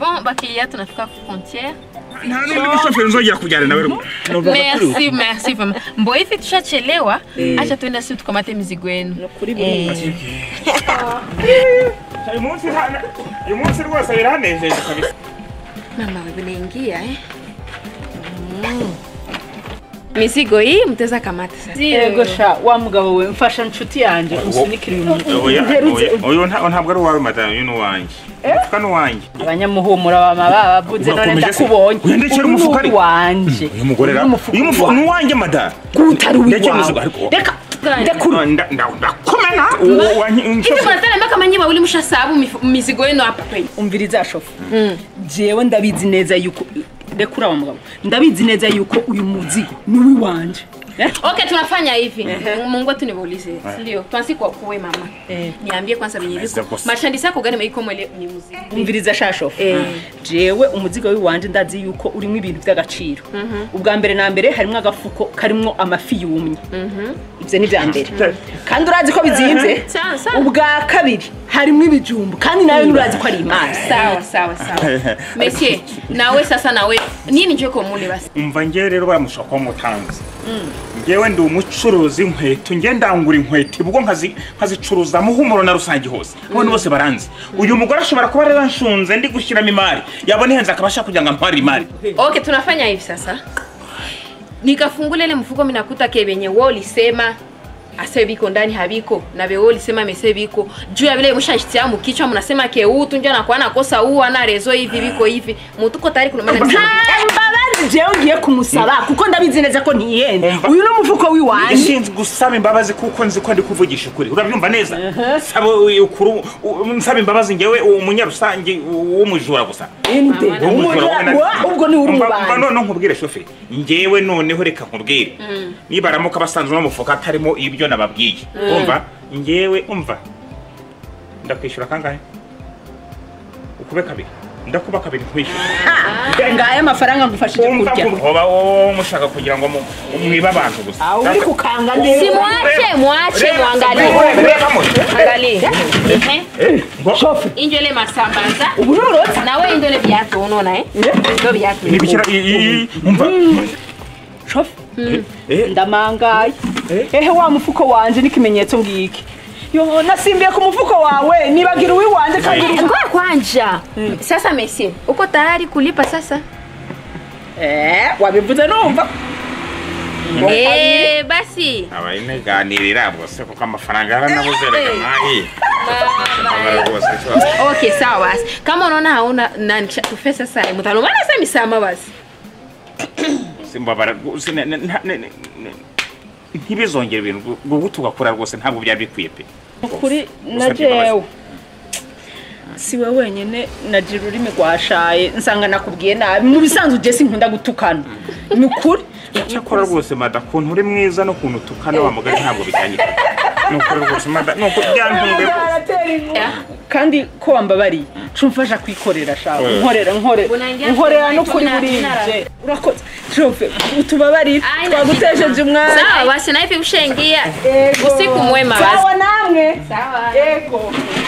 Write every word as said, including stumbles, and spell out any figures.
bon bakiriya tunafika ku frontière. nta n'undi mushoferi nzongera kujyana nawe. Merci merci vraiment. Mbo ifi tushachelewa acha tuenda sisi tukamate mizigo yenu. Kuri buri uyu munsi uyu munsi rwose biranejeje kabisa. Mama wewe unaingia eh? Mizigo hii mteza kamata sasa. Yego sha wa mugabo we mfasha nshuti yanje usunikira uyu muntu. Oya ntabwo ari wawe madame uyu nuwanje. Mufuka nuwanje. Abanyamuhumura bama babavuze none ndakubonye. Uyendekera umufuka ari wanje. Uyu mugore ra. Uyu mufuka nuwanje madame. Gutari wiwawe. Reka ndakuru ndakomena. Hivi mnataka mpaka manyiba uli mushasabu mizigo yenu hapa pe. Umviriza shofu. Jewe ndabizi neza yuko dekura wa mugabo. Ndabizi neza yuko uyu muzigo ni wanje. Okay, tunafanya hivi. Mungu tunibaulize. Ndio. Tuanze kwa kuwe mama. Niambie kwanza binyeriko. Mashandisa yako gani maiko mwele ni muzigo. Umviriza shasho. Jewe umuzigo w'iwanje ndazi yuko urimo ibintu by'agaciro. Ubwa mbere na mbere harimo agafuko karimo amafi yumye. Ibyo ni bya mbere. Kandi urazi ko bizimvye. Ubwa kabiri harimo ibijumbu kandi nawe nurazi ko ari imana. Sawa sawa sawa. Monsieur, nawe sasa nawe nini nje ko mune basi. Umva nge rero baramushaka mutanzi. Ngewe ndi umucuruzi inkweto nge ndangura inkweto ubwo nkazi nkazicuruza muhumuro na rusangi hose. Abantu bose baranzi. Uyu mugore ashobora kuba rero nshunze ndi gushyiramo imari. Yabone henza akabasha kugira ngo ampare imari. Okay, tunafanya hivi sasa. Nikafungule ile mfuko mimi nakuta kebenye wao ulisema ase biko ndani habiko na bewo ulisema mese biko juu ya vile mshashitia mu kichwa mnasema ke utu ndio anakuwa nakosa huu ana rezo hivi biko hivi mutuko tayari kuna maana imbabazi je ngiye kumusaba kuko ndabizi neza ko ntiyende uyu no mufuko wiwanje ishinzwe gusaba imbabazi kuko nzi ko ndi kuvugisha ukuri urabyumva neza sabo ukuru nsaba imbabazi ngewe umunyarusange w'umujura gusa inde ubwo ni uri mubana none nkubwire shoferi ngewe noneho reka nkubwire nibaramuka basanzwe no mufuka atarimo ibyo nababwiye umva ngewe umva ndakwishura kangahe ukube kabiri ndakuba kabiri kwishyura ngaye amafaranga ngufashije kurya oba wo mushaka kugira ngo mwiba abantu gusa aho uri kukanga neza si mwache mwache muangalie angalie eh shofu injele masambaza ubu nurotse nawe indole byato unaona eh ndo byato ni bikira umva shofu ndamangaye ehe wa mufuko wanje n'ikimenyetso ngiki yo nasimbiye ku mufuko wawe nibagira uwi wanje kandi kwa kwanja sasa monsieur uko tayari kulipa sasa eh wabivuze numva eh basi abayine ganirira bose kuko amafaranga yaranabuzereka nahi okay sawa basi kama unaona hauna nani tufesa sasa mutalomana sasa misama basi simbabara ntibizongera ibintu gutugakora rwose ntabwo byari bikwiye pe kuri najewe siwe wenyene nagira ururimi rwashaye nsanga nakubwiye nabi mu bisanzwe je sinkunda gutukana ni kuri cyakora rwose mada kuntu uri mwiza no kuntu tukana wa mugari ntabwo bijyanye nuko rwose mada nuko byantunge kandi ko wambabari cumfasha kwikorera shawe nkorera nkore nkorera no kuri burije urakoze trofe utubabarira twagutejeje umwana sawa basi na hivi ushengia usiku mwema basi sawa namwe sawa yego